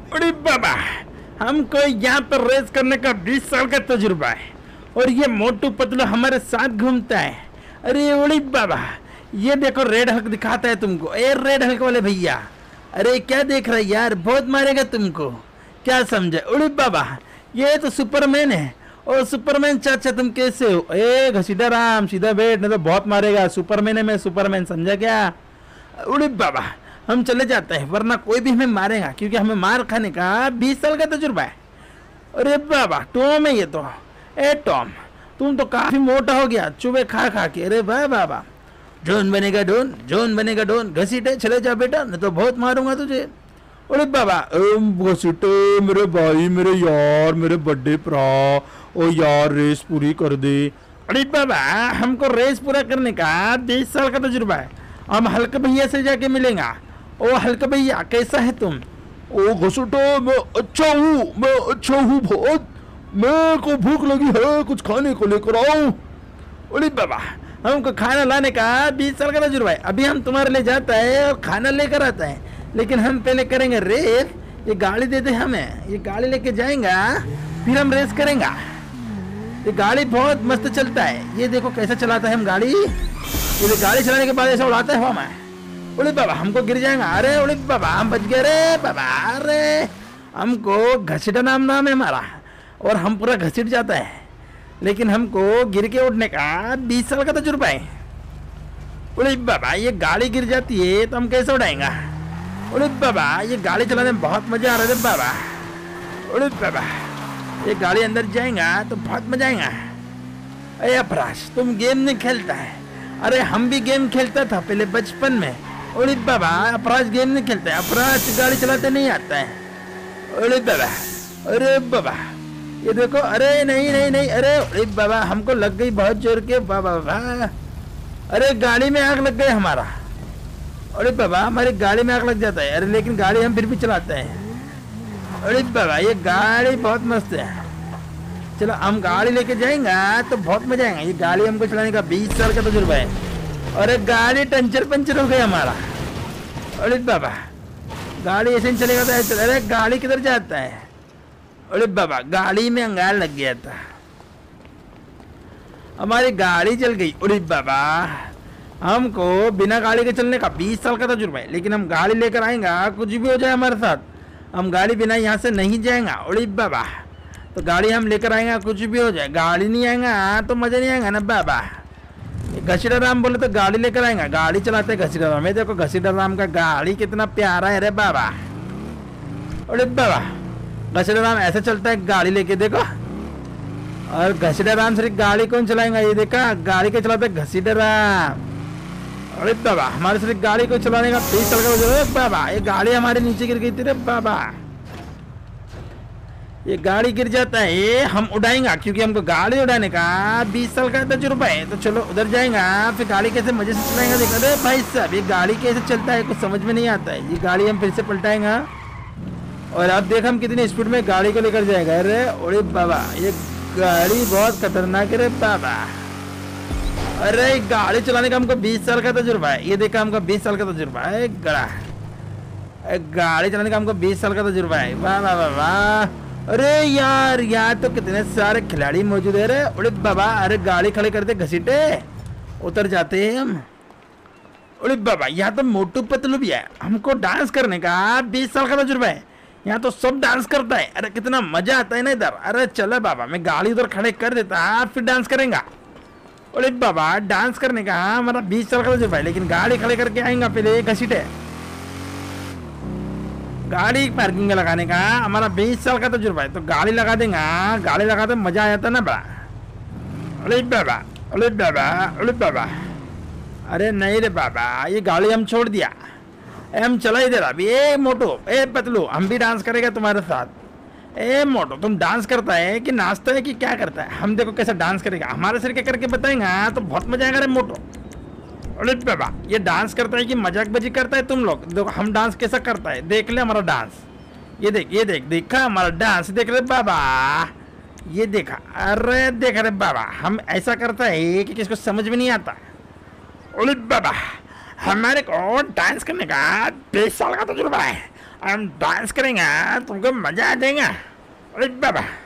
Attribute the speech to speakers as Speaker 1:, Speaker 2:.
Speaker 1: अरे बाबा, हमको यहाँ पर रेस करने का 20 साल का तजुर्बा है और ये मोटू पतलू हमारे साथ घूमता है। अरे ओली बाबा, ये देखो रेड हल्क दिखाता है तुमको। ए रेड हल्क वाले भैया, अरे क्या देख रहे यार, बहुत मारेगा तुमको, क्या समझे? ओली बाबा, ये तो सुपरमैन है। और सुपरमैन चाचा तुम कैसे हो? ए घसीटा राम, सीधा बैठ, नहीं तो बहुत मारेगा। सुपरमैन है मैं, सुपरमैन, समझा क्या? ओली बाबा, हम चले जाते हैं वरना कोई भी हमें मारेगा, क्योंकि हमें मार खाने का 20 साल का तजुर्बा है। अरे बाबा, टॉम है ये तो। ए टॉम, तुम तो काफी मोटा हो गया चुबे खा खा के। अरे वाह बाबा, जॉन बनेगा डॉन, जॉन बनेगा डॉन। घसीटे चले जा बेटा, नहीं तो बहुत मारूंगा तुझे। अरे बाबा, घसीटे मेरे भाई, मेरे यार, मेरे बड़े भरा, ओ यार रेस पूरी कर दे। अरे बाबा, हमको रेस पूरा करने का 20 साल का तजुर्बा है। हम हल्क भैया से जाके मिलेंगे। ओ हल्क भैया, कैसा है तुम? ओ घसीटे, मैं अच्छा हूँ बहुत। मेरे को भूख लगी है, कुछ खाने को लेकर आओ। अरे बाबा, हमको खाना लाने का 20 साल का तजुर्बा है। अभी हम तुम्हारे लिए जाता है और खाना लेकर आता है, लेकिन हम पहले करेंगे रेस। ये गाड़ी दे दे हमें, ये गाड़ी लेके जाएंगे, फिर हम रेस करेंगे। ये गाड़ी बहुत मस्त चलता है, ये देखो कैसा चलाता है हम गाड़ी। ये गाड़ी चलाने के बाद ऐसा उड़ाता है हवा में। ओले बाबा, हमको गिर जाएगा। अरे ओले बाबा, हम बच गए रे बाबा। अरे हमको घसीटा नाम है हमारा, और हम पूरा घसीट जाता है, लेकिन हमको गिर के उठने का 20 साल का तजुर्बा है। ओले बाबा, ये गाड़ी गिर जाती है तो हम कैसे उड़ाएंगे? ओले बाबा, ये गाड़ी चलाने में बहुत मजा आ रहा है बाबा। ओले बाबा, ये गाड़ी अंदर जाएगा तो बहुत मजा आएगा। अरे अपराज, तुम गेम नहीं खेलता है? अरे हम भी गेम खेलता था पहले बचपन में। ओले बाबा, अपराज गेम नहीं खेलता है, अपराज गाड़ी चलाते नहीं आता है। ओले बाबा, अरे बाबा, ये देखो। अरे नहीं नहीं नहीं, अरे बाबा, हमको लग गई बहुत जोर के बाबा बाबा। अरे गाड़ी में आग लग गई हमारा। अरे बाबा, हमारी गाड़ी में आग लग जाता है। अरे लेकिन गाड़ी हम फिर भी चलाते हैं। अरे बाबा, ये गाड़ी बहुत मस्त है। चलो हम गाड़ी लेके जाएंगे तो बहुत मजा आएगा। ये गाड़ी हमको चलाने का 20 साल का तजुर्बा है। अरे गाड़ी पंचर हो गया हमारा। अरे बाबा, गाड़ी ऐसे नहीं चलेगा तो ऐसे। अरे गाड़ी किधर जाता है? अरे बाबा, गाड़ी में अंगार लग गया था, हमारी गाड़ी चल गई। अरे बाबा, हमको बिना गाड़ी के चलने का 20 साल का तजुर्बा है, लेकिन हम गाड़ी लेकर आएंगे, कुछ भी हो जाए हमारे साथ, हम गाड़ी बिना यहाँ से नहीं जाएंगे। अरे बाबा, तो गाड़ी हम लेकर आएंगे, कुछ भी हो जाए, गाड़ी नहीं आएगा तो मजा नहीं आएगा ना बाबा। घसीटा राम बोले तो गाड़ी लेकर आएंगे, गाड़ी चलाते घसीटा राम। देखो घसीटा राम का गाड़ी कितना प्यारा है रे बाबा। अरे बाबा, घसीटा राम ऐसे चलता है गाड़ी लेके, देखो। और घसीटा राम सिर्फ गाड़ी कौन चलाएगा? ये देखा, गाड़ी के चलाते घसीटा राम। अरे बाबा, हमारे सिर्फ गाड़ी को चलाने का 30 साल का बाबा। ये गाड़ी हमारे नीचे गिर गई थी रे बाबा। ये गाड़ी गिर जाता है, हम उड़ाएंगे, क्योंकि हमको गाड़ी उड़ाने का 20 साल का तजुर्बा है। तो चलो उधर जाएंगे, फिर गाड़ी कैसे मजे से चलाएंगे देखा। अरे भाई साहब, ये गाड़ी कैसे चलता है कुछ समझ में नहीं आता है। ये गाड़ी हम फिर से पलटाएंगे, और अब देख हम कितनी स्पीड में गाड़ी को लेकर जाएगा। अरे ओरे बाबा, ये गाड़ी बहुत खतरनाक है रे बाबा। अरे गाड़ी चलाने का हमको 20 साल का तजुर्बा है। ये देखा, हमको 20 साल का तजुर्बा है। गाड़ी चलाने का हमको 20 साल का तजुर्बा है। वाह वाह वाह वाह। अरे यार, यहाँ तो कितने सारे खिलाड़ी मौजूद है रे। अरे बाबा, अरे गाड़ी खड़े करते घसीटे उतर जाते हैं हम। अरे बाबा, यहाँ तो मोटू पतलू भी है। हमको डांस करने का 20 साल का तजुर्बा है। यहाँ तो सब डांस करता है। अरे कितना मजा आता है ना इधर। अरे चलो बाबा, मैं गाड़ी उधर खड़े कर देता, फिर डांस करेंगे। अरे बाबा, डांस करने का हमारा 20 साल का तजुर्बा है, लेकिन गाड़ी खड़े करके आएंगे पहले घसीटे। गाड़ी पार्किंग में लगाने का हमारा 20 साल का तजुर्बा है, तो गाड़ी लगा देंगे। गाड़ी लगाते मजा आ जाता ना बड़ा। अरे बाबा, अरे बाबा, अरे बाबा, अरे नहीं रे बाबा, ये गाड़ी हम छोड़ दिया, हम चला ही दे रहा। अभी ए मोटो, ए पतलू, हम भी डांस करेगा तुम्हारे साथ। ए मोटो, तुम डांस करता है कि नाचता है कि क्या करता है? हम देखो कैसा डांस करेगा, हमारे सिर के करके बताएंगा तो बहुत मजा आएगा रे मोटो। अरे बाबा, ये डांस करता है कि मजाक बजी करता है? तुम लोग देखो हम डांस कैसा करता है, देख ले हमारा डांस। ये देख, ये देख, देखा हमारा डांस, देख रहे बाबा, ये देखा। अरे देख रहे बाबा, हम ऐसा करता है कि किसको समझ में नहीं आता। अरे बाबा, हमारे को डांस करने का 20 साल का तजुर्बा है, हम डांस करेंगे, तुमको मजा आ जाएगा। अरे बाबा।